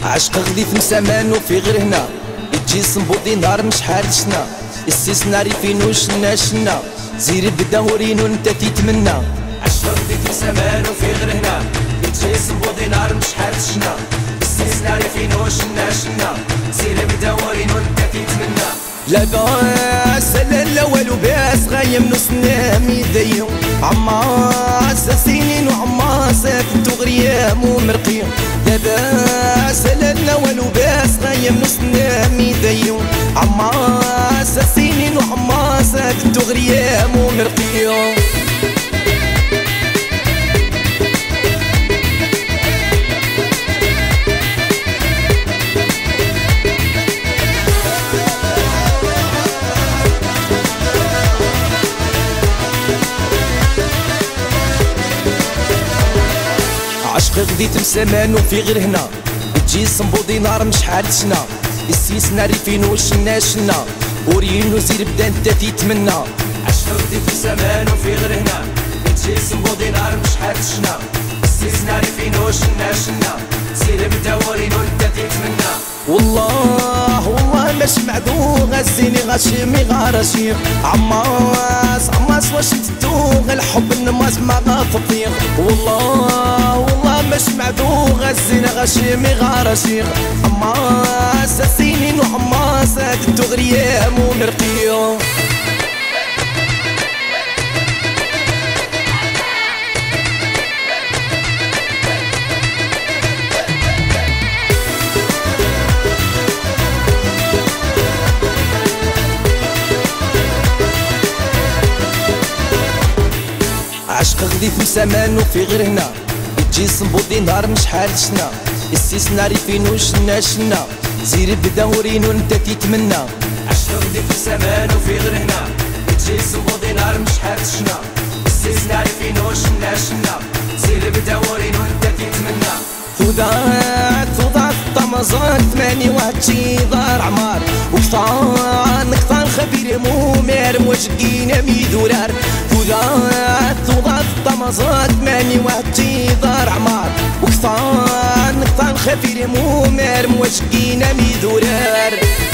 عشق غدي في مسامان وفي غير هنا يجي صنبوطي نهار مش حال شنا السيسناري فين وشنا شنا زير بدهورين وانت تتمنى عشق غدي في مسامان وفي غير هنا يجي صنبوطي نهار مش حال شنا السيسناري فين وشنا شنا زير بدهورين وانت تتمنى لاباس الاول وباس غايم نص نامي ذيو عماس سنين وعماس فنتو غريام ومرقيم لاباس الاول وباس غايم نص نامي ذيو عماس سنين وعماس فنتو غريام ومرقيم عشق غدي تمسامان وفي غير هنا تجي صنبوطي نار مش حال شنا السيسناري فين وشنا شنا ورينو زير بدا انت تتمنى عشق غدي تمسامان وفي غير هنا تجي صنبوطي نار مش حال شنا السيسناري فين وشنا شنا زير بدا ورينو انت تتمنى والله ماشي معدوغ الزيني غاشمي غارشيغ عماس واش تدوغ الحب النماس ما غافطيغ والله ماشي معدوغ الزيني غاشمي غارشيغ عماس سنين وعماس تدو غريام ومرقيو عشق غدي في مسامان وفي غير هنا يجي صنبوطي نهار مش حال شنا السيسناري فين وشنا شنا زير بدهورين وانت تتمنى عشق غدي في مسامان وفي غير هنا يجي صنبوطي نهار مش حال شنا السيسناري فين وشنا شنا زير بدهورين وانت تتمنى ثوضات طمزات ثماني وهاتشي دار عمار وكثان خبير مومير موشقين ميدورار ثوضات طمزات ثماني وهاتشي دار عمار وكثان خبير مومير موشقين ميدورار